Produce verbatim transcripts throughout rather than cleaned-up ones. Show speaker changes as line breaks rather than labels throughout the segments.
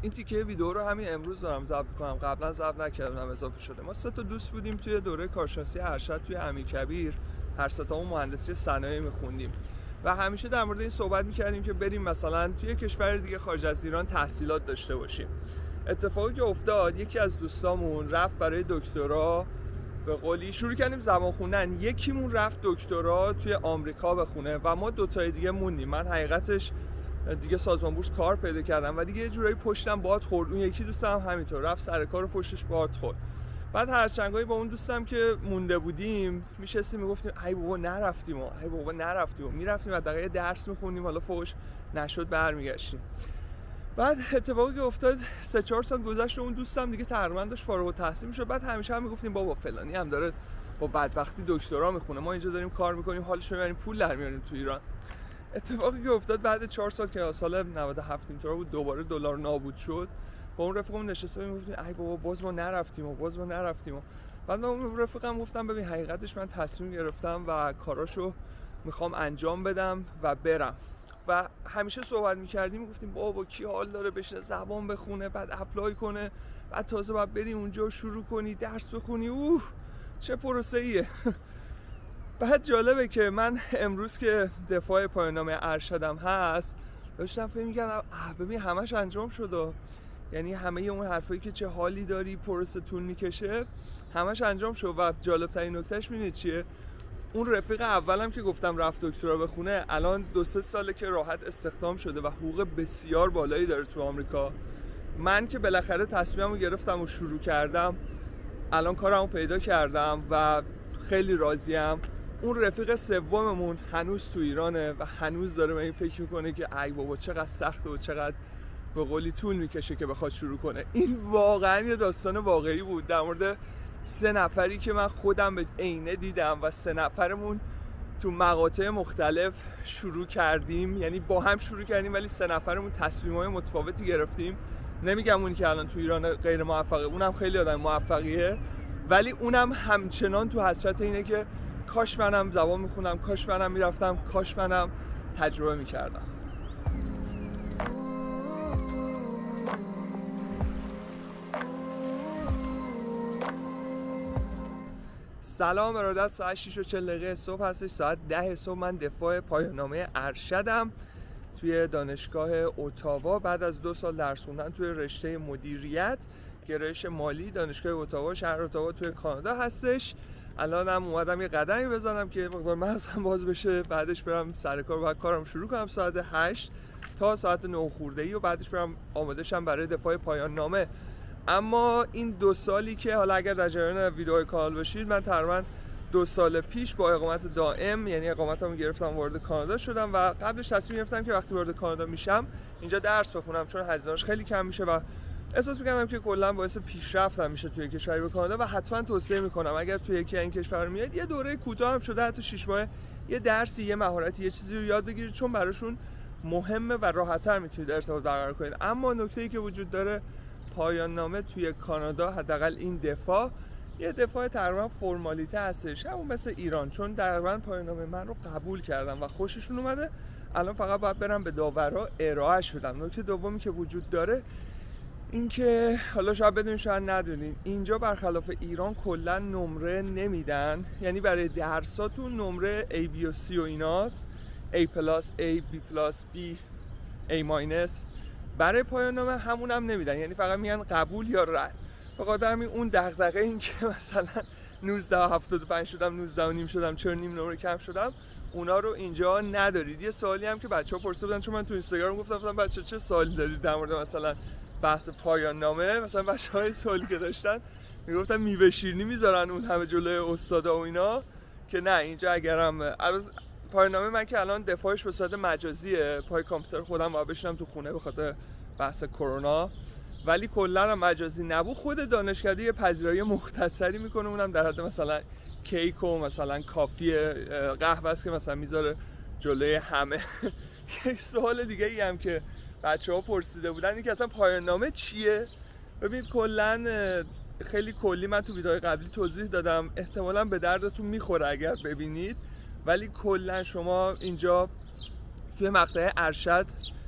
این تیکه ویدیو رو همین امروز دارم ضبط می‌کنم، قبلا ضبط نکردم اضافه شده. ما سه تا دوست بودیم توی دوره کارشناسی ارشد توی امیرکبیر، هر سه تامون مهندسی صنایع می‌خوندیم و همیشه در مورد این صحبت می‌کردیم که بریم مثلا توی کشور دیگه خارج از ایران تحصیلات داشته باشیم. اتفاقی که افتاد یکی از دوستامون رفت برای دکترا، به قولی شروع کردیم زبان خوندن. یکیمون رفت دکترا توی آمریکا بخونه و ما دو تای دیگه موندیم. من حقیقتش دیگه سازمان بورس کار پیدا کردم و دیگه یه جورایی پشتم باد خورد. اون یکی دوستم همینطور رفت سر کار و پشتش باد خورد. بعد هر چنگایی با اون دوستم که مونده بودیم میشستیم میگفتیم ای بابا نرفتیم و ای بابا نرفتیم و میرفتیم و دقیقه درس میخونیم، حالا فوقش نشد برمیگشتیم. بعد اتفاقی که افتاد سه چهار سال گذشت و اون دوستم دیگه تقریبا داشت فارغ التحصیل میشد. بعد همیشه هم میگفتیم بابا فلانی هم داره با بدبختی دکترا میخونه، ما اینجا داریم کار میکنیم حالش میبریم پول در میاریم تو ایران. اتفاقی که افتاد بعد چهار سال که سال نود و هفت اینطور بود دوباره دلار نابود شد، با اون رفیقم نشستیم میگفتیم ای بابا باز ما نرفتیم و باز ما نرفتیم و بعد من اون رفیقم گفتم ببین حقیقتش من تصمیم گرفتم و کاراشو میخوام انجام بدم و برم. و همیشه صحبت میکردیم میگفتیم بابا کی حال داره بشینه زبان بخونه بعد اپلای کنه بعد تازه باید بری اونجا شروع کنی درس بخونی، اوه چه پروسه ایه. بعد جالبه که من امروز که دفاع پایان نامه ارشدم هست داشتم فکر می‌کردم ببین همش انجام شد، یعنی همه اون حرفایی که چه حالی داری پروسه طول میکشه همش انجام شد. و جالب ترین نکتهش می‌دونید چیه؟ اون رفیق اولم که گفتم رفت دکترا بخونه الان دو سه ساله که راحت استخدام شده و حقوق بسیار بالایی داره تو آمریکا. من که بالاخره تصمیممو گرفتم و شروع کردم، الان کارمو پیدا کردم و خیلی راضیم. اون رفیق سوممون هنوز تو ایرانه و هنوز داره به این فکر میکنه که ای بابا چقدر سخته و چقدر به قولی طول میکشه که بخواد شروع کنه. این واقعا یه داستان واقعی بود در مورد سه نفری که من خودم به عینه دیدم و سه نفرمون تو مقاطع مختلف شروع کردیم، یعنی با هم شروع کردیم ولی سه نفرمون تصمیم‌های متفاوتی گرفتیم. نمیگم اونی که الان تو ایران غیر موفقه، اونم خیلی آدم موفقیه، ولی اونم همچنان تو حسرت اینه که کاش منم زبان میخونم، کاش منم میرفتم، کاش منم تجربه میکردم. سلام ارادت، ساعت شش و چهل دقیقه صبح هستش. ساعت ده صبح من دفاع پایان نامه ارشدم توی دانشگاه اتاوا بعد از دو سال درس خوندن توی رشته مدیریت گرایش مالی. دانشگاه اتاوا شهر اتاوا توی کانادا هستش. الانم اومدم یه قدمی بزنم که مقدار مغزم باز بشه، بعدش برم سر کار و کارم شروع کنم ساعت هشت تا ساعت نه خورده‌ای و بعدش برم آماده شم برای دفاع پایان نامه. اما این دو سالی که حالا اگر در جریان ویدیوهای کانال باشید، من تقریبا دو سال پیش با اقامت دائم، یعنی اقامتمو گرفتم وارد کانادا شدم و قبلش تصمیم گرفتم که وقتی وارد کانادا میشم اینجا درس بخونم چون هزینه‌اش خیلی کم میشه و احساس می‌کردم که کلا باعث پیشرفتم میشه توی کشوری به کانادا و حتما توصیه میکنم اگر توی یکی این کشور میاد یه دوره کوتاه هم شده حتی شش ماه یه درسی، یه مهارتی، یه چیزی رو یاد بگیرید چون براشون مهمه و راحت‌تر میتونید ارتباط برقرار کنید. اما نکته‌ای که وجود داره پایان نامه توی کانادا، حداقل این دفاع، یه دفاع تقریبا فرمالیته هستش، همون مثل ایران، چون تقریبا پایان نامه من رو قبول کردم و خوششون اومده. الان فقط باید برم به داورا ارائهش بدم. نکته دومی که وجود داره اینکه حالا شاید بدونید شاید ندونید، اینجا برخلاف ایران کلا نمره نمیدن، یعنی برای درساتون نمره A, B و C و ایناست، A پلاس، A, B پلاس، B, A ماینس. برای پایان نامه همون هم نمیدن، یعنی فقط میگن قبول یا رد. بخاطر همین اون دغدغه این که مثلا نوزده و هفتاد و پنج شدم، نوزده و نیم شدم، چرا نیم نمره کم شدم، اونا رو اینجا ندارید. یه سوالی هم که بچه‌ها پرسیده بودن، چون من تو اینستاگرام گفتم گفتم بچه‌ها چه سوالی دارید در مورد مثلا بحث پایان نامه، مثلا بچه‌های سوالی که داشتن میگفتن میوه شیرینی میذارن اون همه جلوی استادا و اینا، که نه اینجا اگرم عرض پایان نامه من که الان دفاعش به صورت مجازیه، پای کامپیوتر خودم باید بشینم تو خونه به خاطر بحث کرونا، ولی کلا هم مجازی نبود. خود دانشکده یه پذیرایی مختصری میکنه، اونم در حد مثلا کیک و مثلا کافی قهوه است که مثلا میذاره جلوی همه. یک سوال دیگه ای هم که بچه‌ها پرسیده بودن این که اصلا پایان نامه چیه؟ ببینید کلا خیلی کلی من تو ویدیوهای قبلی توضیح دادم، احتمالاً به دردتون میخوره اگر ببینید، ولی کلا شما اینجا توی مقطع ارشد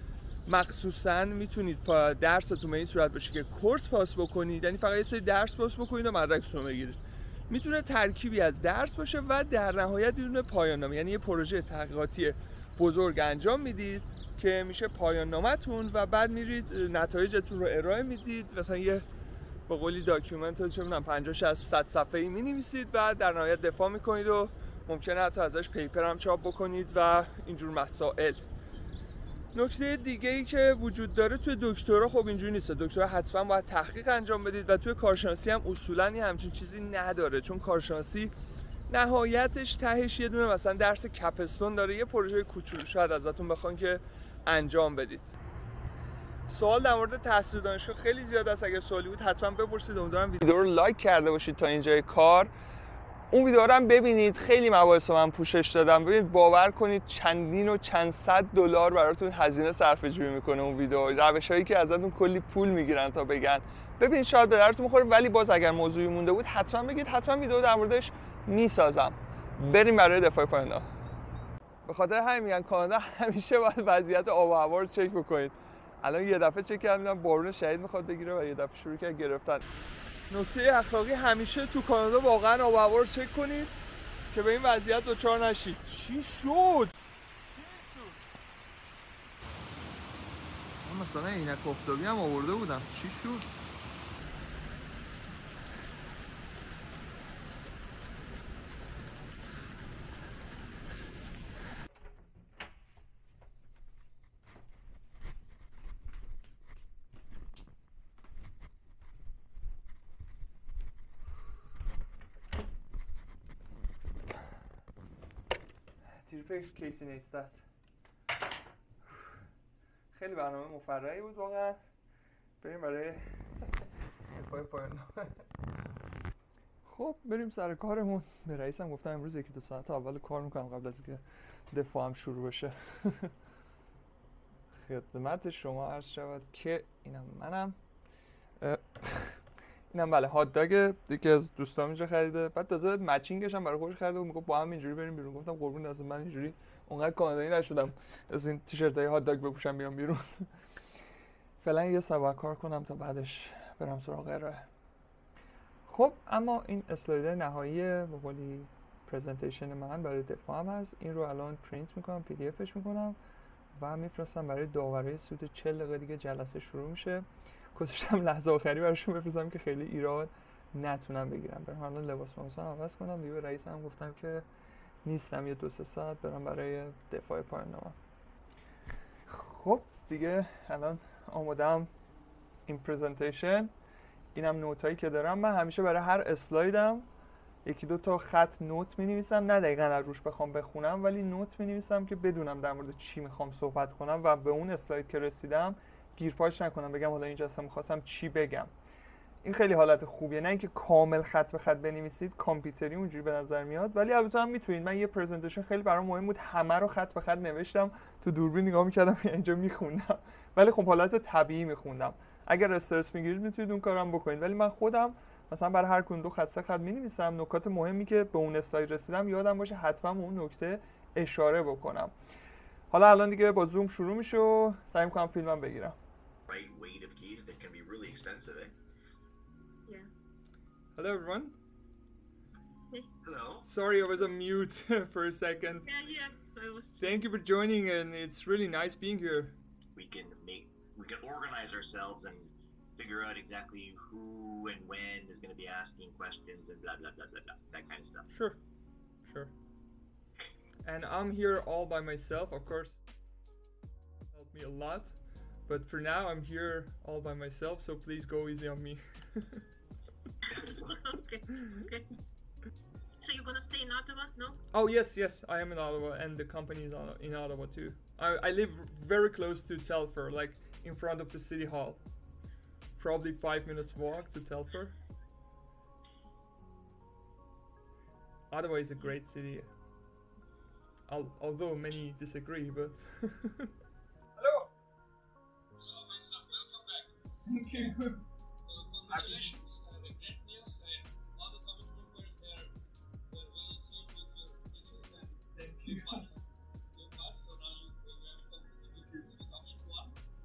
مخصوصا میتونید درستون به این صورت باشه که کورس پاس بکنید، یعنی فقط یه سری درس پاس بکنید و مدرکتون رو بگیرید. میتونه ترکیبی از درس باشه و در نهایت یه دونه پایان نامه، یعنی یه پروژه تحقیقاتی بزرگ انجام میدید که میشه پایان نامه‌تون و بعد میرید نتایجتون رو ارائه میدید. مثلا یه به قولی داکیومنت رو چه می‌دونم پنجاه شصت صد صفحه‌ای می‌نویسید و در نهایت دفاع می‌کنید و ممکنه حتی ازش پیپر هم چاپ بکنید و اینجور مسائل. نکته دیگه ای که وجود داره توی دکترا خب اینجوری نیست. دکترا حتما باید تحقیق انجام بدید و توی کارشناسی هم اصولاً همچین چیزی نداره، چون کارشناسی نهایتش تهش یه دونه مثلا درس کپستون داره، یه پروژه کوچولو شاید ازتون بخوان که انجام بدید. سوال در مورد تحصیل دانشگاه خیلی زیاد است، اگر سوالی بود حتما بپرسید. امیدوارم ویدیو رو لایک کرده باشید تا اینجای کار. اون ویدیو رو هم ببینید، خیلی مباحث من پوشش دادم. ببینید باور کنید چندین و چند صد دلار براتون هزینه صرفه‌جویی میکنه اون ویدیو، روش‌هایی که ازتون کلی پول میگیرن تا بگن. ببین شاید به درتون بخوره، ولی باز اگر موضوعی مونده بود حتما بگید، حتما ویدیو در موردش میسازم. بریم برای دفاع پایان. به خاطر همین میگن کانادا همیشه باید وضعیت آب و هوا رو چک بکنید. الان یه دفعه چک کردم بارون شدید میخواد بگیره و یه دفعه شروع کرد گرفتن. نکته اخلاقی همیشه تو کانادا واقعا آب و هوا رو چک کنید که به این وضعیت دچار نشید. چی شد؟ من مثلا عینک آفتابی هم آورده بودم. چی شد؟ تریپ کیسی نیستد. خیلی برنامه مفرحی بود واقعا. بریم برای دفاع پایان. خب بریم سر کارمون. به رئیسم گفتم امروز یکی دو ساعت اول کار میکنم قبل از اینکه دفاعم شروع بشه. خدمت شما عرض شود که اینم منم. اینم بله هات داگ یکی از دوستام اینجا خریده. بعد تازه مچینگش هم برای خودش خریده و میگفت با هم اینجوری بریم بیرون. گفتم قربون دست من اینجوری اونقدر کانادایی نشدم از این تیشرتای هات داگ بپوشم بیام بیرون. فعلا یه سبا کار کنم تا بعدش برم سراغ ارائه. خب اما این اسلاید نهایی به قولی پرزنتیشن من برای دفاعم هست. این رو الان پرینت میکنم، پی دی افش میکنم و میفرستم برای داوری سود. چهل دقیقه دیگه جلسه شروع میشه. گذاشتم لحظه آخری براشون بفرستم که خیلی ایراد نتونم بگیرم. برم حالا لباس ماموسم عوض کنم. دیگه رئیس هم گفتم که نیستم یه دو سه ساعت برم برای دفاع پایان نامه. خب دیگه الان آمادم این پرزنتیشن. اینم نوتایی که دارم. من همیشه برای هر اسلایدم یکی دو تا خط نوت می‌نویسم، نه دقیقاً از روش بخوام بخونم ولی نوت می‌نویسم که بدونم در مورد چی می‌خوام صحبت کنم و به اون اسلاید که رسیدم گیرپاش نکنم بگم حالا اینجا اصلا می‌خواستم چی بگم. این خیلی حالت خوبیه، نه اینکه کامل خط به خط بنویسید، کامپیوتری اونجوری به نظر میاد، ولی البته هم میتونید. من یه پرزنتیشن خیلی برام مهم بود، همه رو خط به خط نوشتم، تو دوربین نگاه می‌کردم اینجا می‌خوندم، ولی خب حالت طبیعی می‌خوندم. اگر استرس می‌گیرید میتونید اون کارم بکنید، ولی من خودم مثلا برای هر کدوم دو خط سه خط می‌نویسم نکات مهمی که به اون اسلاید رسیدم یادم باشه حتما اون نکته اشاره بکنم. حالا الان دیگه با زوم شروع میشه و سعی می‌کنم فیلمم بگیرم.
Yeah.
Hello everyone.
Hey.
Hello.
Sorry I was on mute for a second.
Yeah, yeah. I was.
Thank you for joining and it's really nice being here.
We can make we can organize ourselves and figure out exactly who and when is going to be asking questions and blah blah blah blah blah that kind of stuff.
Sure. Sure. And I'm here all by myself, of course. Helped me a lot. But for now I'm here all by myself, so please go easy on me.
Okay. Okay. So you're gonna stay in Ottawa? No.
Oh yes, yes, I am in Ottawa, and the company is on, in Ottawa too. I, I live very close to Telfer, like in front of the city hall. Probably five minutes walk to Telfer. Ottawa is a great city, Al although many disagree, but... Hello!
Hello, my son. Welcome back.
Thank you.
Uh, congratulations. Uh, the great news and all the committee members there were very thrilled with your thesis and
Thank
you
you.
passed. You passed, so now you, you have completed your thesis with option one.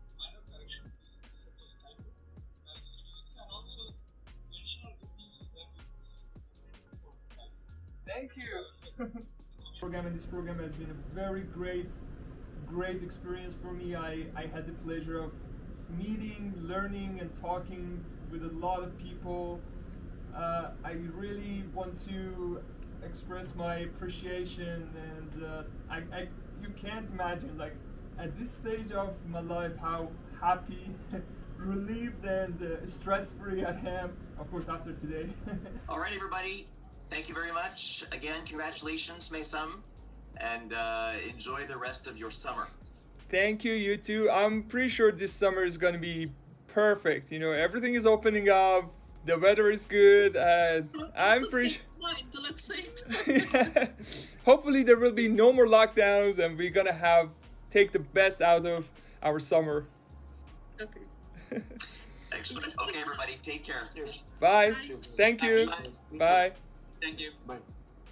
Thank you. Program and this program has been a very great, great experience for me. I, I had the pleasure of meeting, learning, and talking with a lot of people. Uh, I really want to express my appreciation, and uh, I, I, you can't imagine, like, at this stage of my life, how happy, relieved, and uh, stress-free I am, of course, after today.
All right, everybody. Thank you very much. Again, congratulations, Mesam, and uh, enjoy the rest of your summer.
Thank you, you too. I'm pretty sure this summer is going to be perfect. You know, everything is opening up. The weather is good. Uh, I'm
Let's
pretty
get mine, let's say.
yeah. Hopefully there will be no more lockdowns, and we're gonna have take the best out of our summer.
Okay.
Excellent. Okay, everybody, take care.
Bye.
Bye.
Thank you.
Bye.
Bye.
Thank you.
Bye.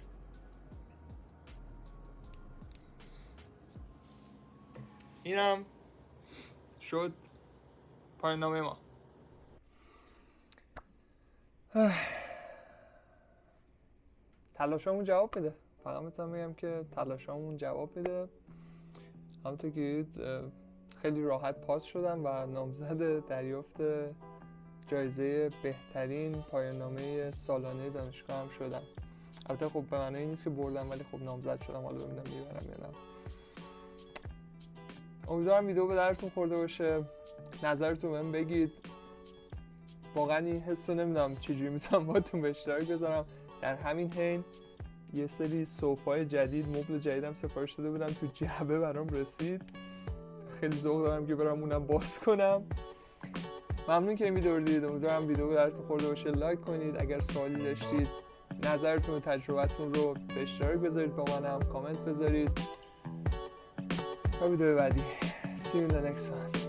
اینم شد پایان نامه ما. تلاشامون جواب بده. فقط میتونم بگم که تلاشامون جواب بده. همونطور که دید خیلی راحت پاس شدم و نامزد دریافت جایزه بهترین پایان نامه سالانه دانشگاه هم شدم. البته خب به معنی نیست که بردم، ولی خب نامزد شدم. حالا ببینم میبرم یا نه. امیدوارم ویدیو به درتون خورده باشه. نظرتون بهم بگید. واقعا این حس رو نمیدونم چجوری میتونم باهاتون به اشتراک بذارم. در همین حین یه سری صوفای جدید، مبل جدیدم سفارش داده بودم، تو جعبه برام رسید. خیلی ذوق دارم که برام اونم باز کنم. ممنون که این ویدیو رو دیدید. امیدوارم ویدیو به درتون خورده باشه. لایک کنید. اگر سوالی داشتید، نظرتون و تجربتون رو به اشتراک بذارید با منم، کامنت بذارید. تا ویدیو بعدی. See you in the next one.